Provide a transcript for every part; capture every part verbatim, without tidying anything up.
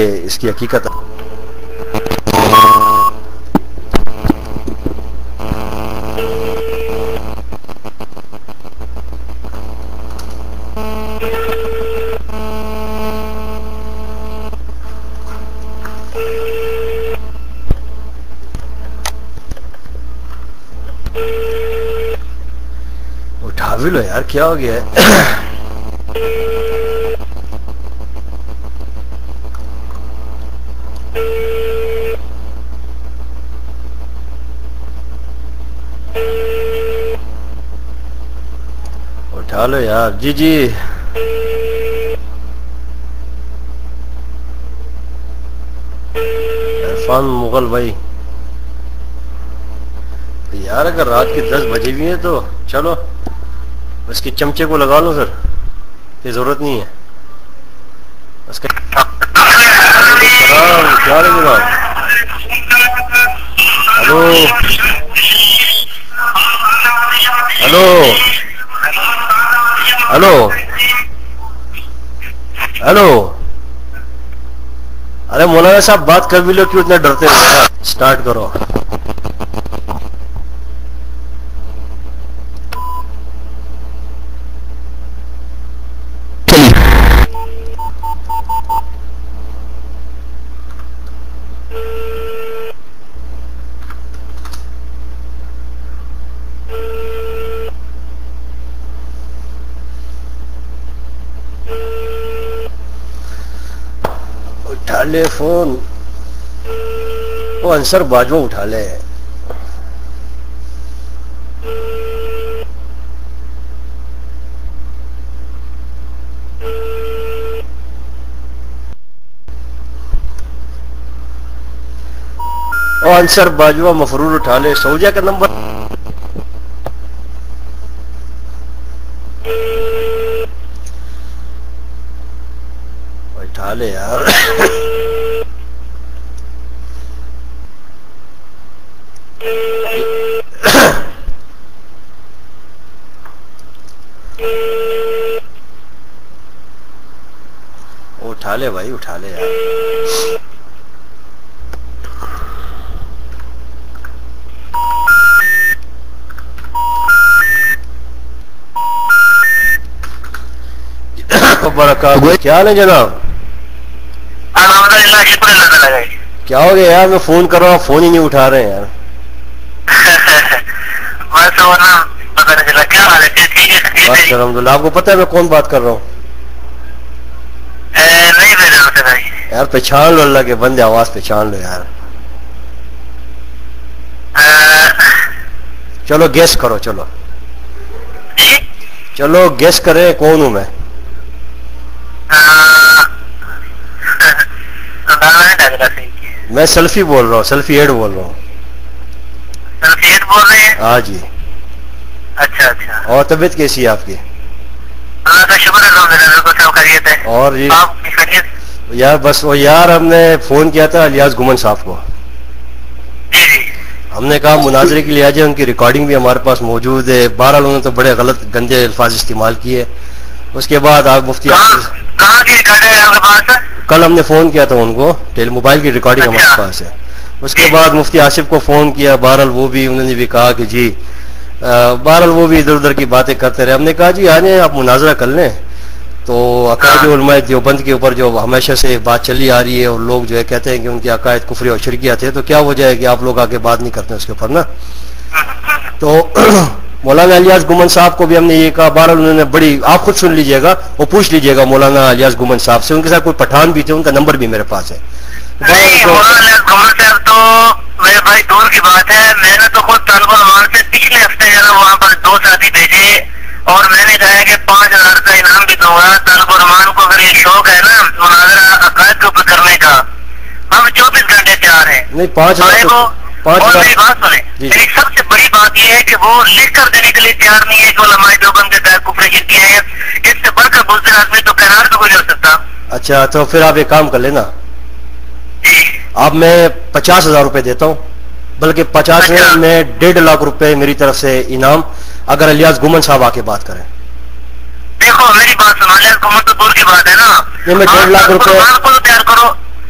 اس کی حقیقت اٹھا بھی لو یار، کیا ہو گیا ہے؟ اٹھا لو یار. جی جی عرفان مغل بھائی یار، اگر رات کے دس بجے بھی ہیں تو چلو اس کے چمچے کو لگا لو سر، یہ ضرورت نہیں ہے اس کا. السلام، کیا حال ہے جناب؟ ہلو ہلو ہلو ہلو ارے مولانا صاحب بات کر بھی لو، کیوں اتنا ڈرتے ہیں؟ اسٹارٹ کرو. اٹھا لے فون، وہ انصر باجوہ اٹھا لے. او انصر باجوہ مفرور اٹھا لے. سوجا کا نمبر اٹھا لے یار. اٹھا لے بھائی، اٹھا لے یار. کیا حال ہے جناب؟ الحمدللہ، شکر اللہ تعالیٰ کا. کیا ہو گیا یار؟ میں فون کر رہا ہوں، فون ہی نہیں اٹھا رہے ہیں یار. بس وہ نا پتہ نہیں چلا. کیا حال ہے؟ ٹھیک ہے؟ بس الحمدللہ. آپ کو پتہ ہے میں کون بات کر رہا ہوں؟ نہیں بھیجا ہوتا بھائی یار پہچان لو، اللہ کے بندے، آواز پہچان لو یار. چلو گیس کرو. چلو چلو گیس کریں کون ہوں میں. میں سیلفی بول رہا ہوں، سیلفی ایڈ بول رہا ہوں. سیلفی ایڈ بول رہے ہیں؟ ہاں جی. اچھا اچھا. اور طبیعت کیسی ہے آپ کی؟ اللہ کا شکر ہے، الحمدللہ بالکل سب خیریت ہے. اور جی آپ کی خیریت؟ یار بس وہ یار ہم نے فون کیا تھا الیاس گمن صاحب کو. جی جی. ہم نے کہا مناظرے کے لیے آ جائے، ان کی ریکارڈنگ بھی ہمارے پاس موجود ہے. بہرحال انہوں نے تو بڑے غلط گندے الفاظ استعمال کیے. اس کے بعد آپ مفتی کہاں کی ریکارڈ ہے آپ کے پاس؟ کل ہم نے فون کیا تھا ان کو، ٹیلی موبائل کی ریکارڈنگ ہمارے پاس ہے. اس کے بعد مفتی آصف کو فون کیا، بہرحال وہ بھی انہوں نے بھی کہا کہ جی بہرحال وہ بھی ادھر ادھر کی باتیں کرتے رہے. ہم نے کہا جی آ جائیں آپ مناظرہ کر لیں. تو عقائد علماء دیوبند کے اوپر جو ہمیشہ سے بات چلی آ رہی ہے اور لوگ جو ہے کہتے ہیں کہ ان کے عقائد کفری اور شرکیات تھے، تو کیا وجہ ہے کہ آپ لوگ آگے بات نہیں کرتے اس کے اوپر نا. تو مولانا الیاس گمن صاحب کو بھی ہم نے یہ کہا. بہرحال انہوں نے بڑی، آپ خود سن لیجئے گا وہ پوچھ لیجئے گا مولانا الیاس گمن صاحب سے. ان کے ساتھ کوئی پٹھان بھی تھے، ان کا نمبر بھی میرے پاس ہے. نہیں مولانا الیاس گمن صاحب تو میرے بھائی دور کی بات ہے. میں نے تو خود طالب العلمان سے پچھلے ہفتے جو ہے وہاں پر دو ساتھی بھیجے اور میں نے کہا کہ پانچ ہزار کا انعام بھی دوں گا. طالب العلمان کو اگر یہ شوق ہے نا مناظرہ عقائد کے اوپر کرنے کا، ہم چوبیس گھنٹے تیار ہیں. نہیں پانچ ہزار اور میری بات سنیں، میری سب سے بڑی بات یہ ہے کہ وہ لکھ کر دینے کے لیے تیار نہیں ہے کہ علماء دیوبند کے تحت کفر شرکیاں ہیں. اس سے بڑھ کر بزدل آدمی تو کینار پہ گزر سکتا. اچھا تو پھر آپ ایک کام کر لینا، آپ میں پچاس ہزار روپے دیتا ہوں، بلکہ پچاس میں میں ڈیڑھ لاکھ روپے میری طرف سے انعام، اگر الیاس گمن صاحب آ کے بات کریں. دیکھو میری بات سنو، الیاس گمن تو دور کی بات ہے نا. یہ میں ڈیڑھ لاکھ روپے کو تیار کرو.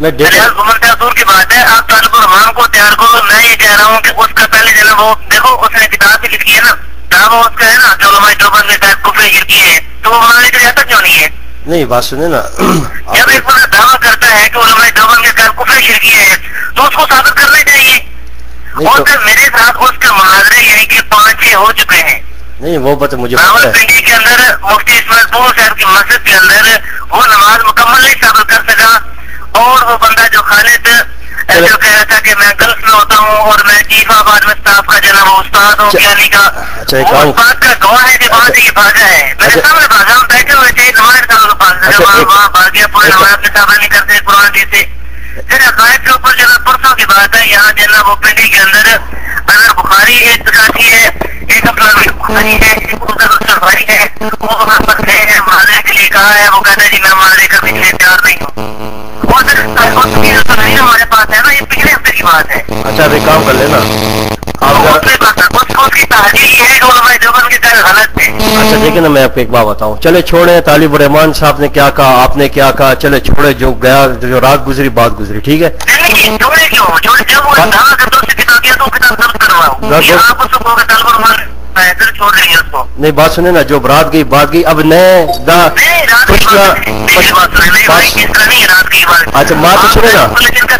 گمر سے دور کی بات ہے. آپ طالب الرحمان کو تیار کرو. میں یہ کہہ رہا ہوں کہ اس کا پہلے جو ہے وہ دیکھو اس نے کتاب بھی لکھی ہے نا, دعویٰ اس کا ہے نا کہ علماء دیوبند کے ساتھ کفر شرکی ہے, تو وہ منانے کی ریاست کیوں نہیں ہے؟ نہیں بات سنیں نا, جب ایک بندہ دعویٰ کرتا ہے کہ علماء دیوبند کے ساتھ کفر شرکی ہے تو اس کو ثابت کرنا چاہیے. اور پھر میرے ساتھ اس کے محاذرے یعنی کہ پانچ چھ ہو چکے ہیں. نہیں وہ بات مجھے راول پنڈی کے اندر مفتی اسماعیل پور صاحب کی مسجد کے اندر وہ نماز مکمل نہیں ثابت کر سکا, اور وہ بندہ جو خالد جو کہہ رہا تھا کہ میں گلف میں ہوتا ہوں اور میں چیف آباد میں اسٹاف کا جو ہے وہ استاد ہوں یعنی کا, وہ اس بات کا گواہ ہے کہ وہاں سے یہ بھاگا ہے. میرے سامنے بھاگا, ہم بیٹھے ہوئے تھے نماز کا کے پاس, وہاں بھاگیا پورے نماز میں صحابہ نہیں کرتے قرآن دی سے. پھر عقائد کے اوپر جو ہے پرسوں کی بات ہے, یہاں جو ہے وہ پنڈی کے اندر انا بخاری ایک دکھاتی ہے, ایک اپنا بخاری ہے, ایک بخاری ہے, وہ وہاں پر گئے ہیں معاذرے کے لیے کہا ہے, وہ کہتا ہے جی میں معاذرے کرنے کے لیے تیار نہیں ہوں. ہمارے پاس ہے نا, یہ پچھلے ہفتے کی بات ہے. اچھا ابھی کام کر لینا اس کی تحریر یہ ہے کہ علماء دیوبند کے ساتھ غلط تھے. اچھا دیکھیں نا, میں آپ کو ایک بات بتاؤں, چلے چھوڑے طالب الرحمان صاحب نے کیا کہا, آپ نے کیا کہا, چلے چھوڑے, جو گیا جو رات گزری بات گزری, ٹھیک ہے. نہیں چھوڑے کیوں, چھوڑے جب وہ دعویٰ کرتا اس سے کتاب کیا تو کتاب درد کرواؤ, آپ اس کو طالب الرحمان چھوڑ دیں گے اس کو. نہیں بات سنیں نا, جو رات گئی بات گئی, اب نئے دا اچھا بات تو سنیں نا,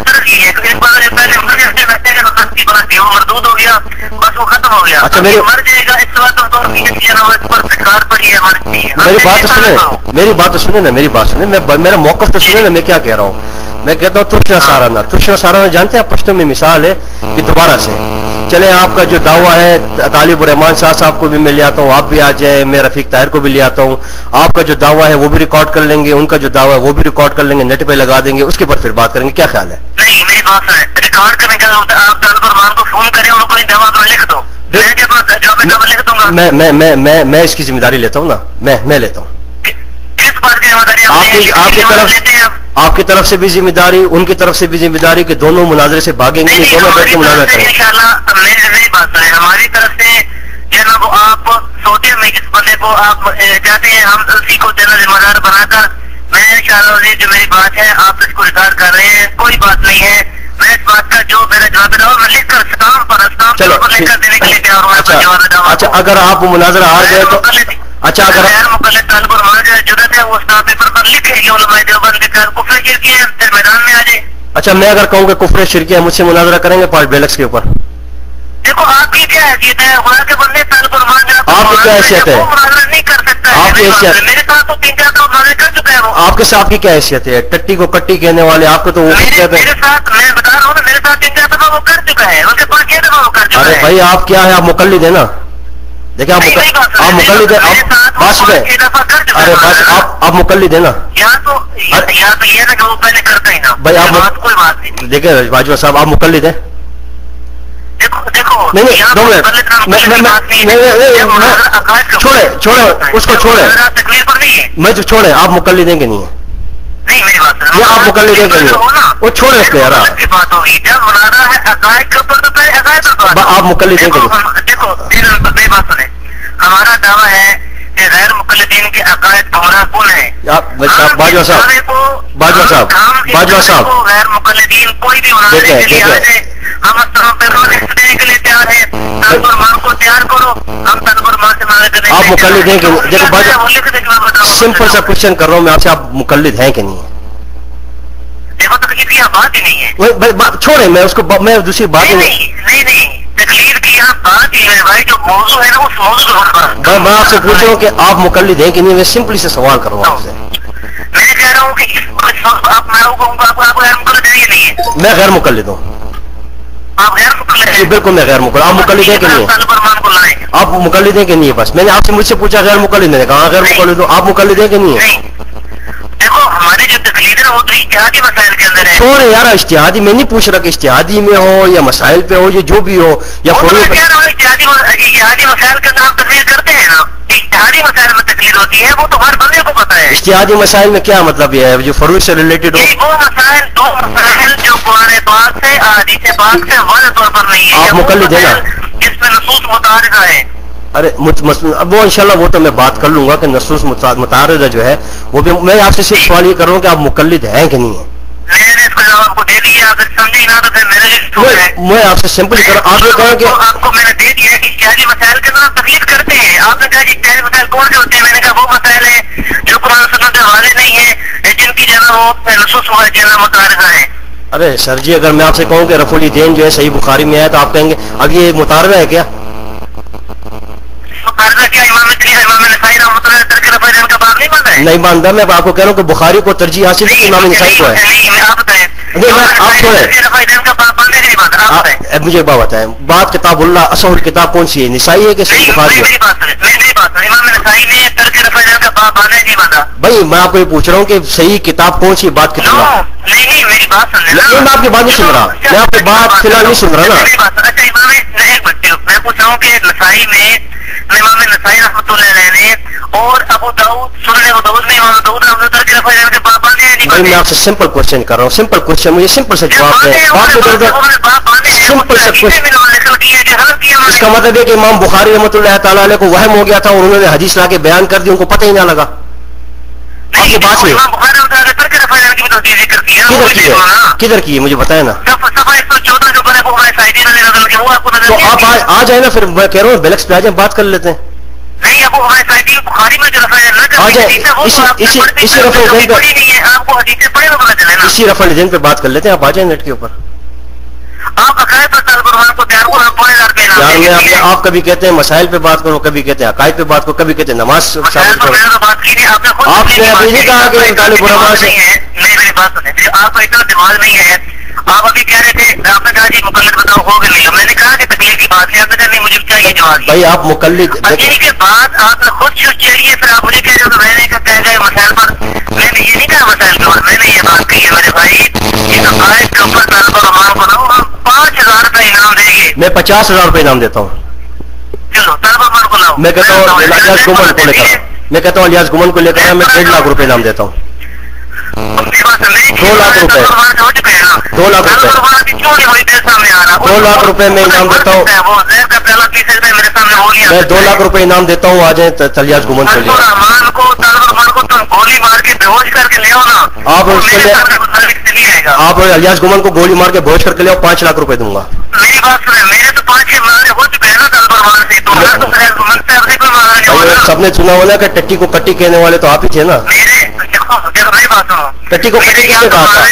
مردود ہو گیا بس وہ ختم ہو گیا. اچھا میری مر جائے گا اس بات پر کار پڑی ہے, میری بات تو سنیں, میری بات تو سنیں نا, میری بات سنیں, میں میرا موقف تو سنیں نا, میں کیا کہہ رہا ہوں. میں کہتا ہوں ترشنا سارانہ, ترشنا سارانہ جانتے ہیں پشتوں میں مثال ہے کہ دوبارہ سے چلے آپ کا جو دعویٰ ہے طالب الرحمان شاہ صاحب کو بھی میں لے آتا ہوں, آپ بھی آ جائیں, میں رفیق طاہر کو بھی لے آتا ہوں, آپ کا جو دعویٰ ہے وہ بھی ریکارڈ کر لیں گے, ان کا جو دعویٰ ہے وہ بھی ریکارڈ کر لیں گے, نیٹ پہ لگا دیں گے, اس کے بعد پھر بات کریں گے. کیا خیال ہے؟ نہیں میری بات ہے, ریکارڈ کرنے کا آپ طالب الرحمان کو فون کریں, ان کو دعویٰ لکھ دو, میں میں میں میں میں اس کی ذمہ داری لیتا ہوں نا, میں میں لیتا ہوں. کس بات کی ذمہ داری آپ کی طرف, آپ کی طرف سے بھی ذمہ داری, ان کی طرف سے بھی ذمہ داری کہ دونوں مناظرے سے بھاگیں گے, دونوں بیٹھ کے مناظرہ کریں. انشاءاللہ میری بات ہے, ہماری طرف سے جناب آپ سعودیہ میں جس بندے کو آپ چاہتے ہیں ہم اسی کو جنرل ذمہ دار بنا کر, میں انشاءاللہ جو میری بات ہے آپ اس کو ریکارڈ کر رہے ہیں, کوئی بات نہیں ہے. میں اس بات کا جو میرا جواب ہے میں لکھ کر اسٹام پر اسٹام پر لکھ کر دینے کے لیے تیار ہوں. اچھا اگر آپ مناظرہ ہار گئے تو اچھا اگر غیر مقلد طالب الرحمان جو جرت ہے وہ اسٹام پیپر پر لکھے کہ علماء دیوبند کے ساتھ کفر شرکی ہے, پھر میدان میں آ جائے. اچھا میں اگر کہوں کہ کفر شرکی ہے, مجھ سے مناظرہ کریں گے پانچ بیلکس کے اوپر؟ دیکھو آپ کی کیا حیثیت ہے, خدا کے بندے طالب الرحمان جو آپ کی کیا حیثیت ہے, وہ مناظرہ نہیں کر سکتا آپ کی حیثیت, میرے ساتھ تو تین چار تو مناظرہ کر چکا ہے وہ. آپ کے ساتھ کی کیا حیثیت ہے, ٹٹی کو کٹی کہنے والے آپ کو تو وہ کہتے ہیں. میرے ساتھ میں بتا رہا ہوں نا, میرے ساتھ تین چار دفعہ وہ کر چکا ہے, ان کے پاس چھ دفعہ وہ کر چکا ہے. ارے بھائی آپ کیا ہے, آپ مقلد ہیں نا, دیکھیں آپ آپ مقلد ہیں, آپ بات سنیں, ارے بس آپ آپ مقلد ہیں نا. یہاں تو یہاں تو یہ نا کہ وہ پہلے کرتا ہی نا بھائی, آپ کوئی بات نہیں. دیکھیں باجوہ صاحب آپ مقلد ہیں. نہیں چھوڑے چھوڑے اس کو چھوڑے, میں جو چھوڑے, آپ مقلد ہیں کہ نہیں ہے, نہیں میری بات یہ آپ مقلد ہیں کہ نہیں, وہ چھوڑے اس کو یار, بات ہوگی جب مناظرہ ہے عقائد کے اوپر تو پہلے عقائد پر بات. آپ مقلد ہیں کہ نہیں؟ دیکھو میری بات سنیں, ہمارا دعویٰ ہے کہ غیر مقلدین کے عقائد گمراہ کون ہے. باجوہ صاحب باجوہ صاحب باجوہ صاحب غیر مقلدین کوئی بھی مناظرے کے لیے آ جائے, ہم اس طرح پہ روز دینے کے لیے تیار ہیں. طالب الرحمان کو تیار کرو, ہم طالب الرحمان سے مانگے کریں. آپ مقلد ہیں کہ نہیں؟ دیکھو باجوہ, سمپل سا کوشچن کر رہا ہوں میں آپ سے, آپ مقلد ہیں کہ نہیں ہے؟ دیکھو تکلیف کی بات ہی نہیں ہے. چھوڑے, میں اس کو میں دوسری بات نہیں نہیں نہیں تکلیف کی یہاں بات ہی ہے بھائی, جو موضوع ہے نا اس موضوع کو میں آپ سے پوچھ رہا ہوں کہ آپ مقلد ہیں کہ نہیں, میں سمپلی سے سوال کر رہا ہوں آپ سے. میں کہہ رہا ہوں کہ آپ غیر مقلد ہے یا نہیں ہے؟ میں غیر مقلد ہوں. آپ غیر مقلد ہیں؟ بالکل میں غیر مقلد. آپ مقلد ہیں کہ نہیں ہے؟ آپ مقلد ہیں کہ نہیں ہے؟ بس میں نے آپ سے مجھ سے پوچھا غیر مقلد, میں نے کہا غیر مقلد ہوں. آپ مقلد ہیں کہ نہیں ہے؟ دیکھو ہماری جو تقلید ہے وہ تو اجتہادی مسائل کے اندر ہے. چھوڑے یار, اجتہادی میں نہیں پوچھ رہا کہ اجتہادی میں ہو یا مسائل پہ ہو, یا جو بھی ہو, یا اجتہادی مسائل کے اندر ہم تقلید کرتے ہیں نا, اجتہادی مسائل میں تقلید ہوتی ہے, وہ تو ہر بندے کو پتا ہے. اجتہادی مسائل میں کیا مطلب یہ ہے, جو فروع سے ریلیٹڈ ہو؟ وہ مسائل دو مسائل جو قرآن پاک سے احادیث پاک سے واضح طور پر نہیں ہے. آپ مقلد ہیں نا, جس میں نصوص متعارضہ ہے. ارے وہ انشاءاللہ وہ تو میں بات کر لوں گا کہ نصوص متعارضہ جو ہے وہ بھی. میں آپ سے صرف سوال یہ کر رہا ہوں کہ آپ مقلد ہیں کہ نہیں ہیں. میں نے اس کو کو دے دیے, آپ سمجھے نا, تو پھر میرے لیے میں آپ سے سمپل کر آپ نے کہا کہ آپ کو میں نے دے دیا کہ اجتہادی مسائل کے اندر تکلیف کرتے ہیں. آپ نے کہا کہ اجتہادی مسائل کون سے ہوتے ہیں؟ میں نے کہا وہ مسائل ہیں جو قرآن سنت سے واضح نہیں ہے, جن کی جو ہے وہ نصوص ہوا جو ہے متعارضہ ہے. ارے سر جی, اگر میں آپ سے کہوں کہ رفع الیدین جو ہے صحیح بخاری میں ہے تو آپ کہیں گے اب یہ متعارضہ ہے کیا؟ متعارضہ کیا؟ امام امام نسائی رحمۃ اللہ ترک رفع الیدین کا باب نہیں بنتا ہے؟ نہیں باندھا, میں آپ کو کہہ رہا ہوں کہ بخاری کو ترجیح حاصل ہے, امام نسائی کو ہے. آپ بتائیں, مجھے ایک بات بتائیں, بات کتاب اللہ اصح کتاب کون سی ہے, نسائی ہے کہ صحیح بخاری ہے؟ بھائی میں آپ کو یہ پوچھ رہا ہوں کہ صحیح کتاب کون سی, بات کتاب نہیں نہیں میری بات سن نہیں, میں آپ کی بات نہیں سن رہا, میں آپ کی بات فی الحال نہیں سن رہا نا. میں پوچھ رہا ہوں کہ نسائی میں امام نسائی رحمۃ اللہ علیہ نے اور ابو داؤد سنن ابو داؤد میں امام داؤد رحمۃ اللہ کے رفع الیدین کے باب باندھے ہیں. بھائی میں آپ سے سمپل کوشچن کر رہا ہوں, سمپل کوشچن, مجھے سمپل سے جواب دیں. سمپل سے اس کا مطلب ہے کہ امام بخاری رحمۃ اللہ تعالیٰ علیہ کو وہم ہو گیا تھا اور انہوں نے حدیث لا کے بیان کر دی, ان کو پتہ ہی نہ لگا. آپ کی بات نہیں کدھر کی ہے مجھے بتائیں نا. تو آپ آ جائیں نا, پھر میں کہہ رہا ہوں بیلکس پہ آ جائیں, بات کر لیتے ہیں. نہیں ابو ہمارے بخاری میں جو رفع اسی رفع الیدین پہ بات کر لیتے ہیں, آپ آ جائیں نیٹ کے اوپر. آپ عقائد پر طالب کو تیار ہو پانچ ہزار روپے یار میں آپ کبھی کہتے ہیں مسائل پہ بات کرو, کبھی کہتے ہیں عقائد پہ بات کرو, کبھی کہتے ہیں نماز. آپ نے ابھی نہیں کہا کہ طالب علماء سے نہیں, میری بات سنیں, آپ کا اتنا دماغ نہیں ہے. آپ ابھی کہہ رہے تھے, آپ نے کہا جی مقلد بتاؤ ہو گئے نہیں, میں نے کہا کہ تکلیف کی بات ہے, آپ نے کہا نہیں مجھے چاہیے جواب. بھائی آپ مقلد اسی کے بعد آپ نے خود چاہیے, پھر آپ مجھے کہہ رہے ہو کہ میں نے کہہ گئے مسائل پر, میں نے یہ نہیں کہا مسائل کے اوپر, میں نے یہ بات کہی ہے میرے بھائی اس عقائد کے اوپر طالب علماء کو نہ ہم پانچ ہزار روپے انعام دیں گے. میں پچاس ہزار روپے انعام دیتا ہوں. چلو طالب علماء کو لاؤ. میں کہتا ہوں الیاس گمن کو لے کر میں کہتا ہوں الیاس گمن کو لے کر میں ڈیڑھ لاکھ روپے انعام دیتا ہوں. دو لاکھ روپے دو لاکھ روپے دو لاکھ روپے میں انعام دیتا ہوں. میں دو لاکھ روپے انعام دیتا ہوں, آ جائیں الیاس گمن کو لے. آپ آپ الیاس گمن کو گولی مار کے بھوج کر کے لے, پانچ لاکھ روپے دوں گا. میری بات سنیں, میرے تو پانچ چھ مارے ہو چکے ہیں نا طالب سے, تو میں تو سب نے سنا ہونا کہ ٹٹی کو کٹی کہنے والے تو آپ ہی تھے نا. ٹٹی کو کٹی کس نے کہا تھا؟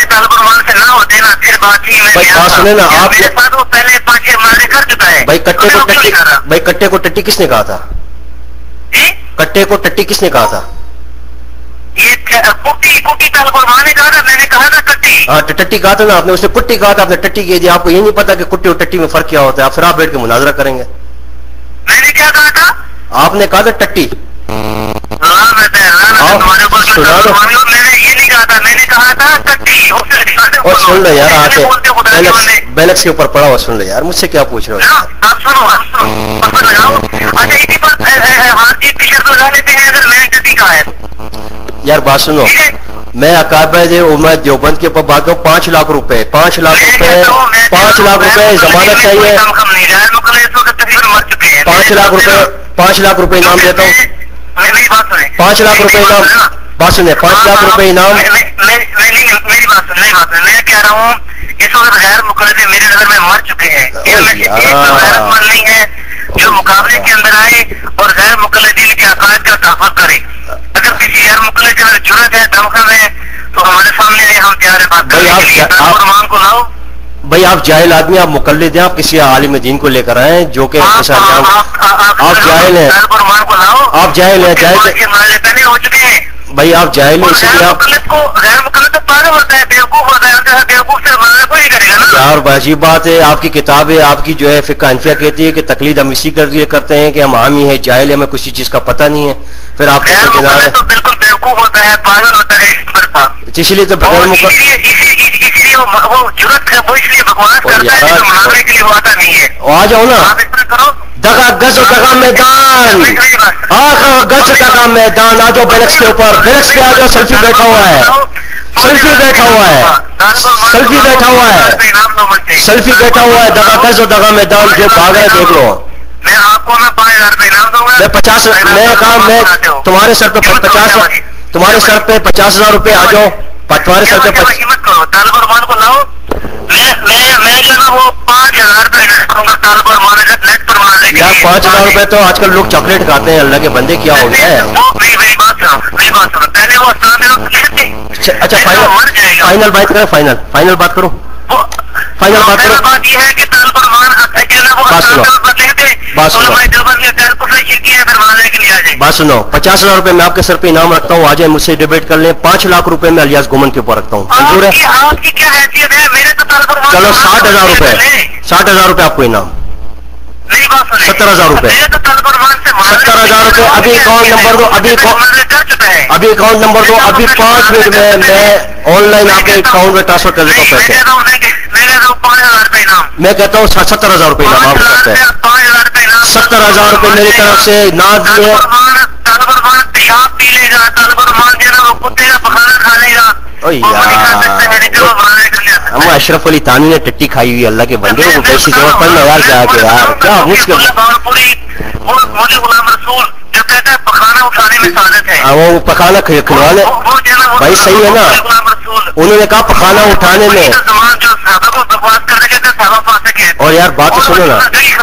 بھائی بات سنیں نا, آپ نے بھائی کٹے کو ٹٹی بھائی کٹے کو ٹٹی کس نے کہا تھا؟ کٹے کو ٹٹی کس نے کہا تھا؟ ہاں ٹٹی کہا تھا نا آپ نے, اس نے کٹی کہا تھا, آپ نے ٹٹی کہہ دیا. آپ کو یہ نہیں پتا کہ کٹی اور ٹٹی میں فرق کیا ہوتا ہے, آپ پھر آپ بیٹھ کے مناظرہ کریں گے. میں نے کیا کہا تھا؟ آپ نے کہا تھا ٹٹی. میں نے یہ نہیں کہا تھا, میں نے کہا تھا ٹٹی. اور سن لو یار, آ کے بیلکس کے اوپر پڑا ہوا سن لو یار, مجھ سے کیا پوچھ رہے ہو؟ آپ سنو آپ لگاؤ. اچھا اسی پر ہار جیت کی شرط لگا لیتے ہیں اگر میں نے ٹٹی کہا ہے. یار بات سنو, میں اکابر امت دیوبند کے اوپر بات کروں. پانچ لاکھ روپے پانچ لاکھ روپے پانچ لاکھ روپے ضمانت چاہیے. پانچ لاکھ روپے پانچ لاکھ روپے انعام دیتا ہوں. پانچ لاکھ روپے انعام, بات سنیں, پانچ لاکھ روپے انعام. میری بات سن میری بات میں کہہ رہا ہوں اس وقت غیر مقلد میرے نظر میں مر چکے ہیں. نہیں ہے جو مقابلے کے اندر آئے اور غیر مقلدین کے عقائد کا تحفظ کرے. اگر کسی غیر مقلد کے اندر جرأت ہے, دمخم ہے, تو ہمارے سامنے آئے, ہم تیار ہیں بات کرنے کے لیے. طالب کو لاؤ. بھائی آپ جاہل آدمی, آپ مقلد ہیں, آپ کسی عالم دین کو لے کر آئے جو کہ آپ جاہل ہیں, آپ جاہل ہیں, جاہل ہو چکے ہیں. بھائی آپ جاہل ہیں, اسی لیے آپ غیر مقلد تو پاگل ہوتا ہے, بیوقوف ہوتا ہے, بیوقوف سے مانا کوئی کرے گا نا. یار عجیب بات ہے, آپ کی کتاب ہے, آپ کی جو ہے فقہ حنفیہ کہتی ہے کہ تقلید ہم اسی کر لیے کرتے ہیں کہ ہم عامی ہیں, جاہل ہیں, ہمیں کسی چیز کا پتہ نہیں ہے. پھر آپ تو بالکل بیوقوف ہوتا ہے, پاگل ہوتا ہے, اس لیے تو بغیر وہ جرأت ہے, وہ اس لیے بکواس کرتا ہے کہ محاورے کے لیے وہ آتا نہیں ہے. آ جاؤ نا, دگا گز دگا میدان, آخر گز دگا میدان, آ جاؤ بیلکس کے اوپر, بیلکس پہ آ جاؤ. سیلفی بیٹھا ہوا ہے, سیلفی بیٹھا ہوا ہے, سیلفی بیٹھا ہوا ہے, سیلفی بیٹھا ہوا ہے. دگا گز و دگا میدان جو بھاگا ہے دیکھ لو. میں آپ کو میں پانچ ہزار روپے انعام دوں گا. میں پچاس میں کہا میں تمہارے سر پہ پچاس تمہارے سر پہ پچاس ہزار روپے آ جاؤ. تمہارے سر پہ مت کرو, طالب علماء کو لاؤ. میں میں میں جو ہے نا وہ پانچ ہزار روپے طالب علمان نیٹ پر مارنے کے یار لیے پانچ ہزار روپے تو آج کل لوگ چاکلیٹ کھاتے ہیں، اللہ کے بندے کیا ہو گیا ہے؟ وہ میری میری بات سنو میری بات سنو پہلے وہ اسلام میں اچھا اچھا فائنل فائنل بات کریں، فائنل فائنل بات کرو، فائنل بات کرو. بات یہ ہے کہ طالب علمان بات سنو بات سنو بات سنو پچاس ہزار روپے میں آپ کے سر پہ انعام رکھتا ہوں، آ جائیں مجھ سے ڈیبیٹ کر لیں. پانچ لاکھ روپے میں الیاس گومن کے اوپر رکھتا ہوں، منظور ہے؟ آپ کی کیا حیثیت ہے؟ میرے تو طالب علمان چلو ساٹھ ہزار روپے ساٹھ ہزار روپے آپ کو انعام، میری بات سنیں، ستر ہزار روپے میرے تو طالب علمان سے ستر ہزار روپے ابھی اکاؤنٹ نمبر دو، ابھی ابھی اکاؤنٹ نمبر دو، ابھی پانچ منٹ میں میں آن لائن آپ کے اکاؤنٹ میں ٹرانسفر کر دیتا ہوں پیسے. پانچ ہزار روپے انعام، میں کہتا ہوں ستر ہزار روپے انعام آپ کو کرتے ہیں. پانچ ہزار روپے انعام، ستر ہزار روپے میری طرف سے نہ دیے. طالب علمان پیشاب پی لے گا، طالب علمان جو ہے نا وہ کتے کا پخانا کھا لے گا. او یار ہم اشرف علی تانی نے ٹٹی کھائی ہوئی، اللہ کے بندے کو کیسی ضرورت پڑنا یار، کیا کہ یار کیا مشکل. مجھے غلام رسول جو کہتا ہے پخانا اٹھانے میں سعادت ہے، وہ پخانا کھلوا لے بھائی، صحیح ہے نا، انہوں نے کہا پخانا اٹھانے میں. اور یار بات تو سنو نا،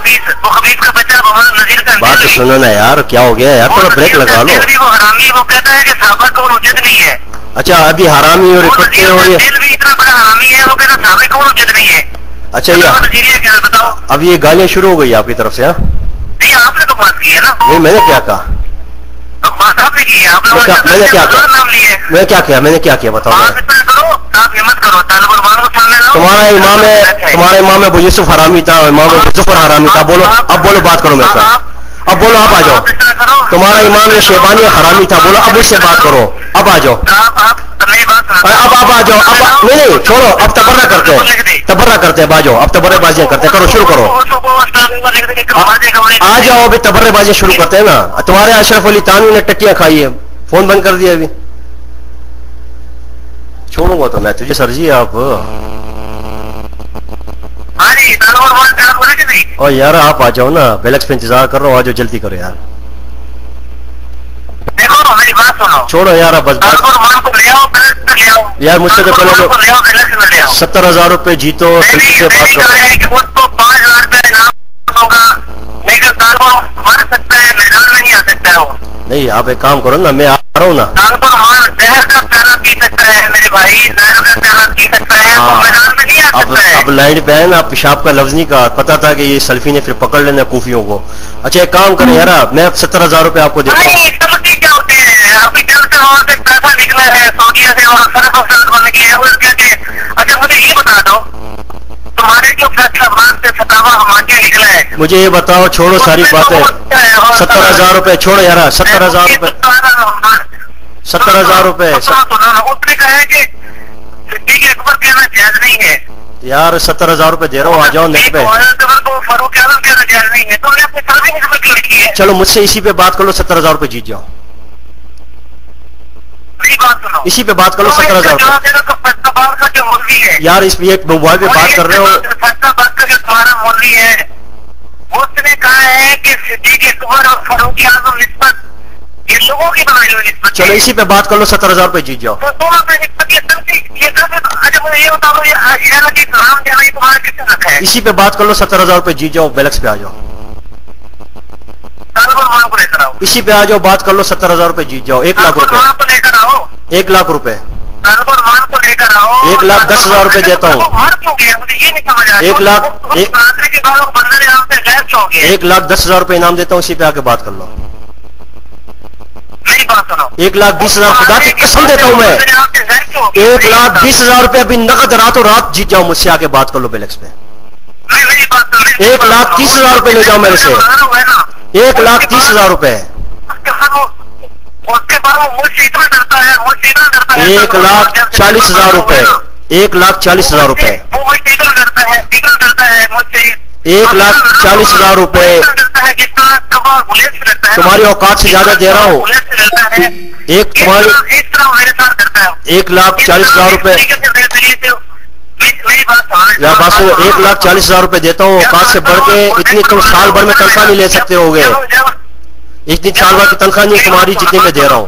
بات تو سنو نا یار، کیا ہو گیا یار، تھوڑا بریک لگا لو. وہ حرامی وہ کہتا ہے کہ صحابہ کو حجت نہیں ہے. اچھا ابھی حرامی اور اکٹھے ہو رہی ہے. دل بھی اتنا بڑا حرامی ہے، وہ کہتا ہے صحابہ کو حجت نہیں ہے. اچھا یہ بتاؤ اب یہ گالیاں شروع ہو گئی آپ کی طرف سے؟ ہاں نہیں، آپ نے تو بات کی ہے نا. نہیں میں نے کیا کہا؟ بات آپ نے کی ہے، آپ نے میں نے کیا کہا؟ نام لیے. میں کیا کیا میں نے کیا کیا بتاؤ. آپ اتنا کرو، آپ ہمت کرو، طالب علمان کو سامنے لاؤ. تمہارا امام ہے تمہارا امام ابو یوسف حرامی تھا، امام ابو یوسف حرامی تھا. بولو اب، بولو بات کرو میرے ساتھ، اب بولو آپ آ جاؤ. تمہارا امام شیبانی حرامی تھا، بولو اب مجھ سے بات کرو، اب آ جاؤ. اب اب آ جاؤ، اب نہیں نہیں چھوڑو، اب تبرہ کرتے ہیں تبرہ کرتے ہیں، باجو اب تبرہ بازیاں کرتے ہیں، کرو شروع کرو، آ جاؤ ابھی تبرہ بازیاں شروع کرتے ہیں نا. تمہارے اشرف علی تانوی نے ٹٹیاں کھائی ہے، فون بند کر دیا ابھی. چھوڑوں گا تو میں تجھے سر جی آپ. اور یار آپ آ جاؤ نا، بیلکس پہ انتظار کر رہا ہوں، آ جاؤ جلدی کرو یار. چھوڑو یار اب بس یار، مجھ سے تو پہلے ستر ہزار روپے جیتو سلفی سے بات کرو. پانچ ہزار روپے انعام ہوگا، لیکن طالب علمان سکتا ہے، میدان میں نہیں آ سکتا ہے. وہ نہیں آپ ایک کام کرو نا، میں آ رہا ہوں نا. طالب علمان زہر کا پیالہ پی سکتا ہے میرے بھائی، زہر کا پیالہ پی سکتا ہے، وہ میدان میں نہیں آ اب سکتا ہے. اب لائن پہ ہے نا، پیشاب کا لفظ نہیں کہا، پتا تھا کہ یہ سلفی نے پھر پکڑ لینا کوفیوں کو. اچھا ایک کام کریں یار، میں ستر ہزار روپے آپ کو دیتا ہوں. نہیں سمجھتے کیا ہوتے ہیں، ابھی جب سے وہاں سے پیسہ نکلا ہے سعودیہ سے اور صرف اور صرف بن گیا ہے، اس کے اچھا مجھے یہ بتا دو تمہارے جو فیصلہ بات سے فتاوا ہمارے نکلا ہے، مجھے یہ بتاؤ، چھوڑو ساری باتیں، ستر ہزار روپے چھوڑو یار، ستر ہزار روپے ستر ہزار روپے اس نے کہا ہے کہ صدیق اکبر کہنا جائز نہیں ہے یار، ستر ہزار روپے دے رہا ہوں، آ جاؤ نیٹ پہ. فاروق اعظم کہنا جائز نہیں ہے، تو نے اپنے سامنے نسبت کیوں کی ہے؟ چلو مجھ سے اسی پہ بات کر لو، ستر ہزار روپے جیت جاؤ. بات سنو اسی پہ بات کرو، ستر ہزار کا جو مولوی ہے یار، اس پہ ایک موبائل پہ بات کر رہے ہو. فیصلہ کا جو تمہارا مولوی ہے اس نے کہا ہے کہ صدیق اکبر اور فاروق اعظم نسبت یہ لوگوں کی بنائی ہوئی نسبت. چلو اسی پہ بات کر لو، ستر ہزار روپے جیت جاؤ. تو دونوں پہ نسبت یہ سب یہ سب اچھا مجھے یہ بتاؤ، یہ عاشقانہ کی سلام دینا یہ تمہارا کس نے رکھا ہے؟ اسی پہ بات کر لو، ستر ہزار روپے جیت جاؤ، بیلکس پہ آ جاؤ. طالب علمان کو لے کر آؤ، اسی پہ آ جاؤ، بات کر لو، ستر ہزار روپے جیت جاؤ. ایک لاکھ طالب روپے علمان کو لے کر آؤ، ایک لاکھ روپے طالب علمان کو لے کر آؤ. ایک لاکھ دس ہزار روپے دیتا ہوں. مار کیوں گیا مجھے یہ نہیں سمجھ آیا. ایک لاکھ ایک کے بعد وہ بندر یہاں سے غیر کیوں ہو گیا؟ ایک لاکھ دس ہزار روپے انعام دیتا ہوں، اسی پہ آ کے بات کر لو. نہیں بات سنو، ایک لاکھ بیس ہزار خدا کی قسم دیتا ہوں میں، ایک لاکھ بیس ہزار روپے ابھی نقد راتوں رات جیت جاؤ، مجھ سے آ کے بات کر لو بیلکس پہ. ایک لاکھ تیس ہزار روپے لے جاؤ میرے سے، ایک لاکھ تیس ہزار روپے. ایک لاکھ چالیس ہزار روپے ایک لاکھ چالیس ہزار روپے ایک لاکھ چالیس ہزار روپے تمہاری اوقات سے زیادہ دے رہا ہوں. ایک تمہاری ایک لاکھ چالیس ہزار روپے یا بس ایک لاکھ چالیس ہزار روپے دیتا ہوں، اوقات سے بڑھ کے اتنی تم سال بھر میں تنخواہ نہیں لے سکتے ہو گے. اتنی سال بھر کی تنخواہ نہیں تمہاری جتنی میں دے رہا ہوں.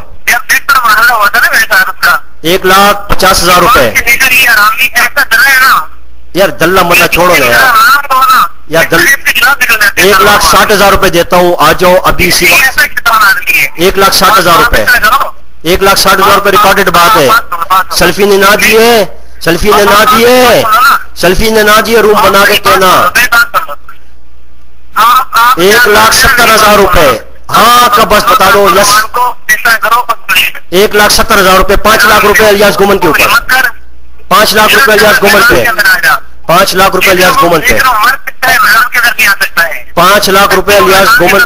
ایک لاکھ پچاس ہزار روپے یار دلہ متا چھوڑو نا یار یار دل ایک لاکھ ساٹھ ہزار روپے دیتا ہوں, آ جاؤ ابھی اسی ایک لاکھ ساٹھ ہزار روپے ایک لاکھ ساٹھ ہزار روپے ریکارڈڈ بات ہے. سیلفی نے نہ دیے, سیلفی نے نہ دیے, سیلفی نے نہ دیے, روم بنا کے کہنا ایک لاکھ ستر ہزار روپے. ہاں کا بس بتا دو. یس ایک لاکھ ستر ہزار روپے, پانچ لاکھ روپے الیاس گومن کے اوپر, پانچ لاکھ روپے الیاس گومن پہ, پانچ لاکھ روپے الیاس گومن پہ, پانچ لاکھ روپے الیاس گومن.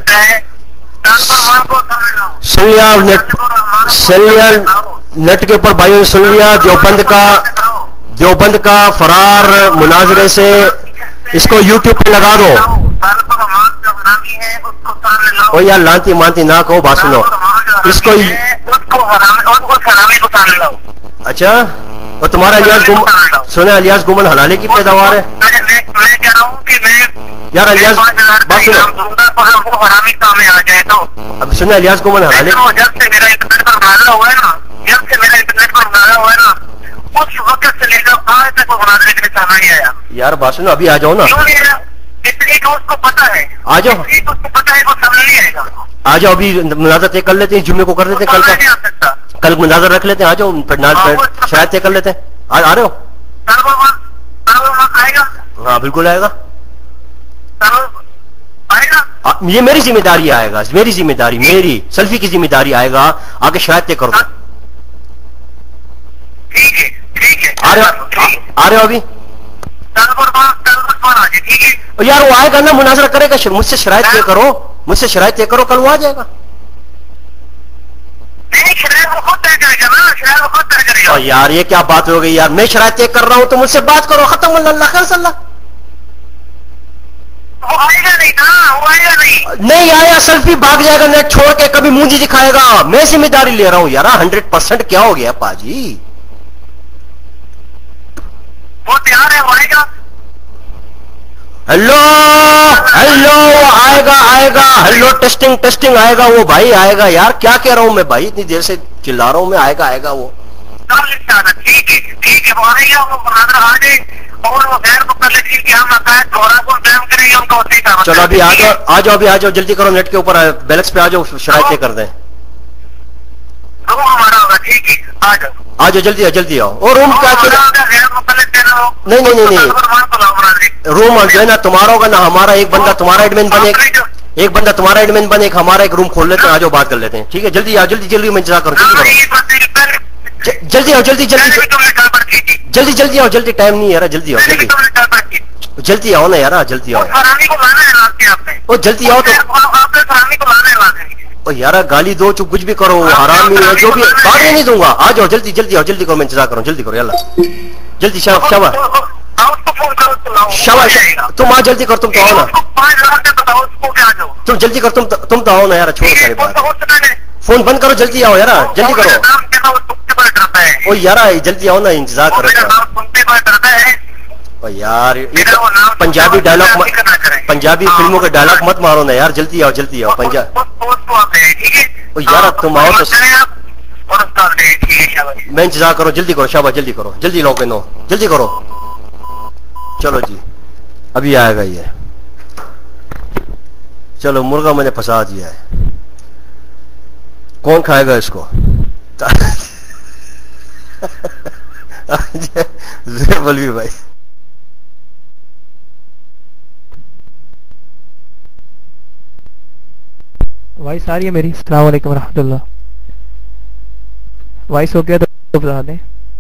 سن لیا نیٹ, سن لیا نیٹ کے اوپر بھائیوں نے سن لیا. دیوبند کا دیوبند کا فرار مناظرے سے اس کو یوٹیوب پہ لگا دو. او یار لانتی مانتی نہ کہو, بات سنو اس کو. اچھا اور تمہارا الیاس گومن سنا, الیاس گومن حلالے کی پیداوار ہے یار. الیاس بات سنو, اب سنا الیاس گومن حلالے. جب سے میرا انٹرنیٹ پر مناظرہ ہوا ہے نا, جب سے میرا انٹرنیٹ پر مناظرہ ہوا ہے نا, اس وقت سے لے کر آج تک وہ مناظرے کے لیے سامنے نہیں آیا. یار بات سنو, ابھی آ جاؤ نا, اس لیے کہ اس کو پتا ہے, آ جاؤ اس کو پتا ہے وہ سامنے نہیں آئے گا. آ جاؤ ابھی مناظر طے کر لیتے ہیں, جمعے کو کر لیتے ہیں, کل نہیں آ سکتا. کا کل مناظر رکھ لیتے ہیں. آ جاؤ شاید طے کر لیتے ہیں. آ رہے ہو؟ آئے گا, ہاں بالکل آئے گا. آئے گا, یہ میری ذمہ داری آئے گا, میری ذمہ داری, میری سیلفی کی ذمہ داری آئے گا. آگے شاید طے کر دو. ٹھیک ہے ٹھیک ہے. آ رہے آ رہے ہو ابھی یار؟ وہ آئے گا نا, مناظرہ کرے گا, مجھ سے شرائط طے کرو, مجھ سے شرائط طے کرو, کل وہ آ جائے گا. یار یہ کیا بات ہو گئی یار, میں شرائط طے کر رہا ہوں تو مجھ سے بات کرو, ختم. اللہ خیر صلی اللہ. نہیں آیا سیلفی بھاگ جائے گا نیٹ چھوڑ کے, کبھی مونجی دکھائے گا. میں ذمہ داری لے رہا ہوں یار, ہنڈریڈ پرسینٹ. کیا ہو گیا پاجی؟ وہ تیار ہے, وہ آئے گا. ہلو ہلو آئے گا آئے گا. ہلو ٹیسٹنگ ٹیسٹنگ آئے گا وہ بھائی, آئے گا یار. کیا کہہ رہا ہوں میں بھائی, اتنی دیر سے چلا رہا ہوں میں. آئے گا آئے گا وہ. ٹھیک ہے ٹھیک ہے, وہ آئے گا, وہ مناظرہ آ جائے اور وہ غیر مختلف کی ہم عقائد دورہ کو قائم کریں گے, ان کا وسیع کا. چلو ابھی آ جاؤ آ جاؤ ابھی آ جاؤ, جلدی کرو, نیٹ کے اوپر بیلکس پہ آ جاؤ, شرائط طے کر دیں. روم ہمارا ہوگا. ٹھیک ہے, آ جاؤ آ جاؤ, جلدی آؤ جلدی آؤ. اور روم کا نہیں نہیں نہیں نہیں روم جو ہے نا تمہارا ہوگا نا ہمارا. ایک بندہ تمہارا ایڈمن بنے, ایک بندہ تمہارا ایڈمن بنے, ایک ہمارا. ایک روم کھول لیتے ہیں, آ جاؤ بات کر لیتے ہیں. ٹھیک ہے جلدی آؤ, جلدی جلدی. میں انتظار کروں, جلدی کرو, جلدی آؤ, جلدی جلدی جلدی جلدی آؤ, جلدی. ٹائم نہیں یار, جلدی آؤ, جلدی جلدی آؤ نا یار, جلدی آؤ. او جلدی آؤ تو یار گالی دو, چپ کچھ بھی کرو, حرام نہیں ہے جو بھی, گالی نہیں دوں گا. آ جاؤ جلدی جلدی آؤ, جلدی کرو, میں انتظار کروں, جلدی کرو یار, جلدی. شاباش شاباش شاباش, تم آ جلدی کر, تم تو آؤ نا, تم جلدی کر, تم تم تو آؤ نا یار. چھوڑو ساری بات, فون بند کرو, جلدی آؤ یار, جلدی کرو. او یار جلدی آؤ نا, انتظار کر رہا ہوں یار. پنجابی ڈائلاگ, پنجابی فلموں کے ڈائلاگ مت مارو نا یار, جلدی آؤ جلدی آؤ. پنجاب او یار تم آؤ تو میں انتظار کرو, جلدی کرو. شاباش جلدی کرو, جلدی لوگ نو, جلدی کرو. چلو جی ابھی آئے گا یہ. چلو مرغا میں نے پھنسا دیا ہے, کون کھائے گا اس کو؟ بلوی بھائی وائس آ رہی ہے میری؟ السلام علیکم ورحمۃ اللہ. وائس ہو گیا تو بتا دیں.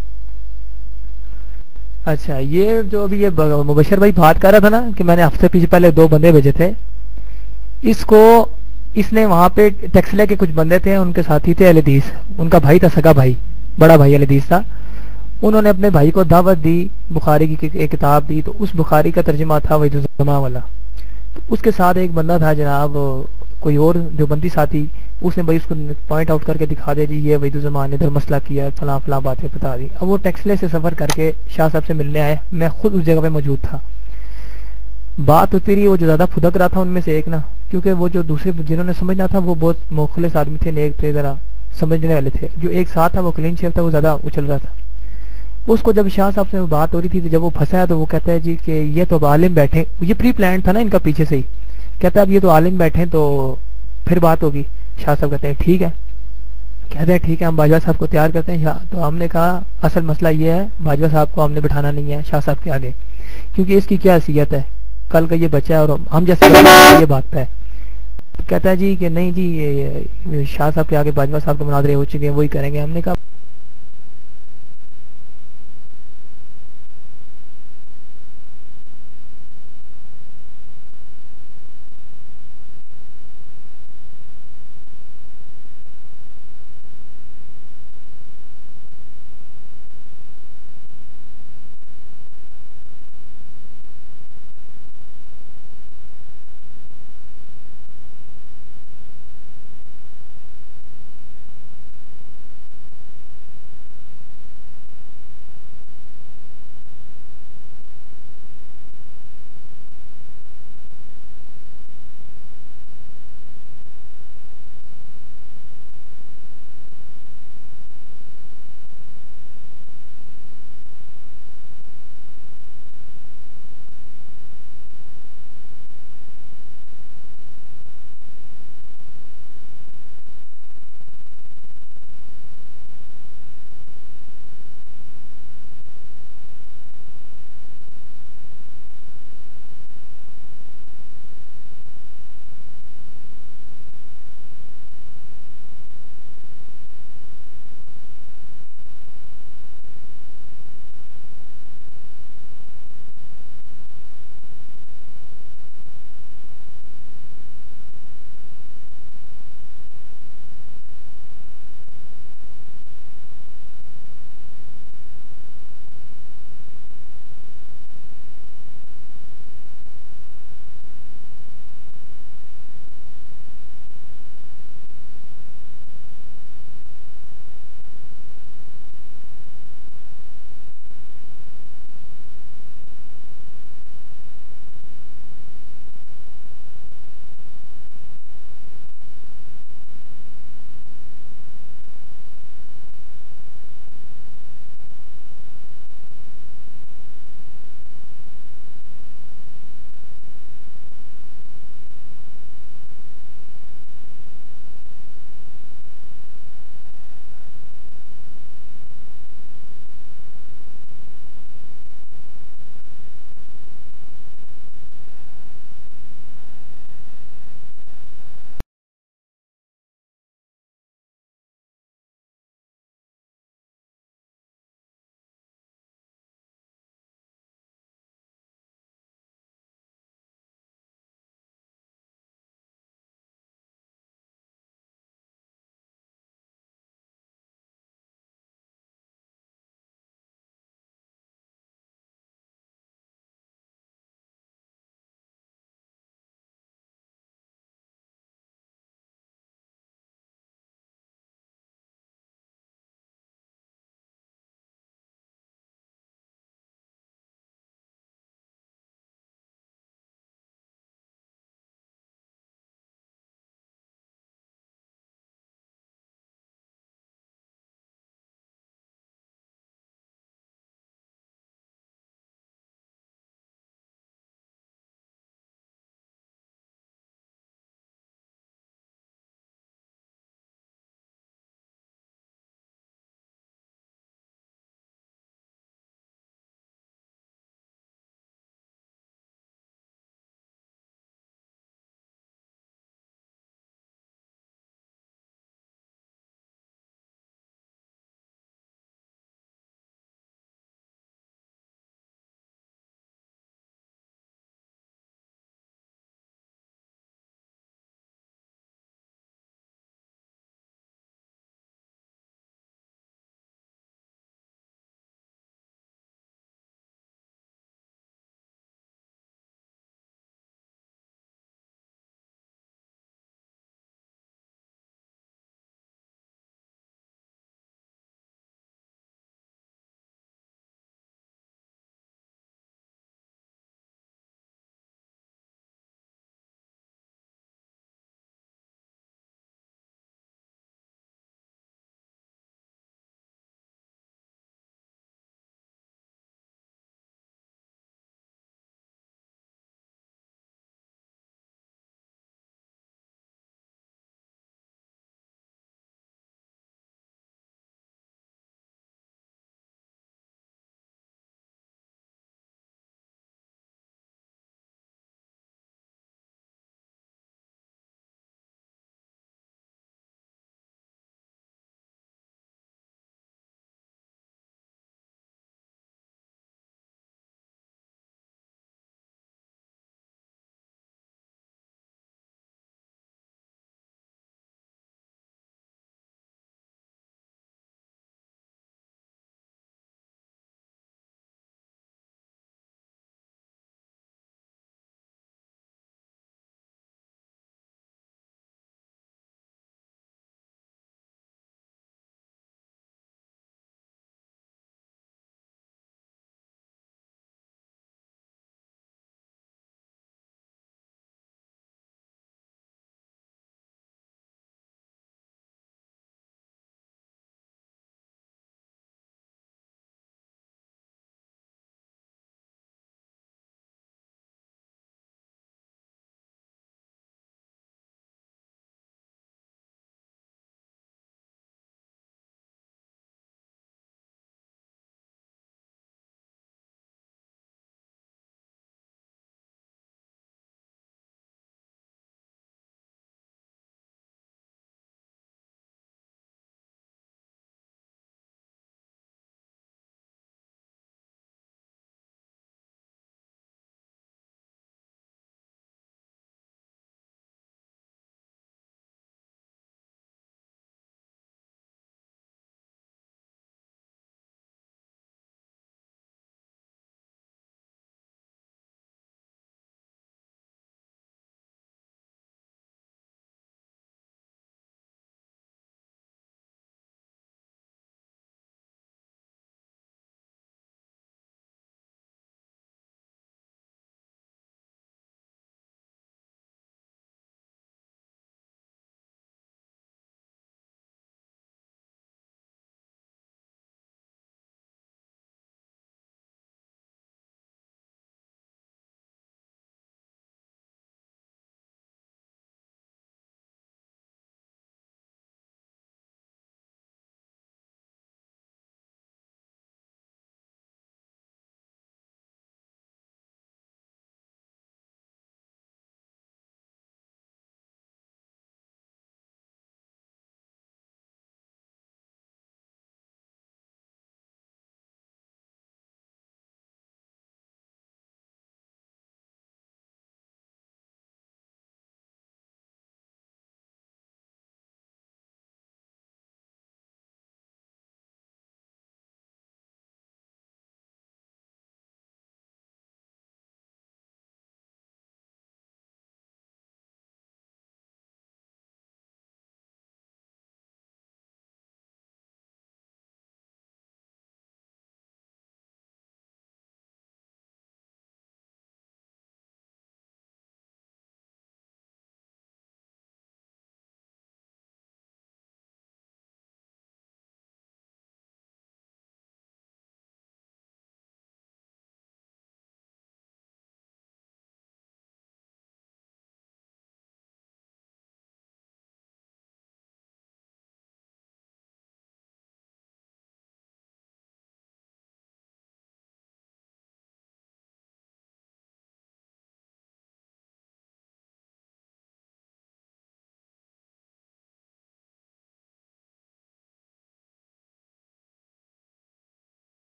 اچھا یہ جو ابھی یہ مبشر بھائی بات کر رہا تھا نا کہ میں نے ہفتے پیچھے پہلے دو بندے بھیجے تھے, اس کو اس نے وہاں پہ ٹیکسلے کے کچھ بندے تھے, ان کے ساتھی تھے اہل حدیث, ان کا بھائی تھا, سگا بھائی, بڑا بھائی اہل حدیث تھا. انہوں نے اپنے بھائی کو دعوت دی, بخاری کی ایک کتاب دی, تو اس بخاری کا ترجمہ تھا وحید الزمان والا. تو اس کے ساتھ ایک بندہ تھا جناب, کوئی اور جو بندی ساتھی, اس نے بھائی اس کو پوائنٹ آؤٹ کر کے دکھا دے جی یہ وحید الزمان نے ادھر مسئلہ کیا, فلاں فلاں باتیں بتا دی. اب وہ ٹیکسلے سے سفر کر کے شاہ صاحب سے ملنے آئے, میں خود اس جگہ پہ موجود تھا. بات ہوتی رہی, وہ جو زیادہ پھدک رہا تھا ان میں سے ایک نا, کیونکہ وہ جو دوسرے جنہوں نے سمجھنا تھا وہ بہت مخلص آدمی تھے, نیک تھے, ذرا سمجھنے والے تھے. جو ایک ساتھ تھا وہ کلین شیف تھا, وہ زیادہ اچھل رہا تھا. اس کو جب شاہ صاحب سے بات ہو رہی تھی تو جب وہ پھنسا ہے تو وہ کہتا ہے جی کہ یہ تو اب عالم بیٹھے، یہ پری پلان تھا نا ان کا پیچھے سے ہی، کہتا ہے اب یہ تو عالم بیٹھے تو پھر بات ہوگی. شاہ صاحب کہتے ہیں ٹھیک ہے، کہتے ہیں ٹھیک ہے ہم باجوہ صاحب کو تیار کرتے ہیں. تو ہم نے کہا اصل مسئلہ یہ ہے باجوہ صاحب کو ہم نے بٹھانا نہیں ہے شاہ صاحب کے آگے، کیونکہ اس کی کیا حیثیت ہے، کل کا یہ بچہ ہے اور ہم جیسے یہ بھاگتا ہے. کہتا ہے جی کہ نہیں جی یہ شاہ صاحب کے آگے باجوہ صاحب کے مناظرے ہو چکے ہیں وہی کریں گے. ہم نے کہا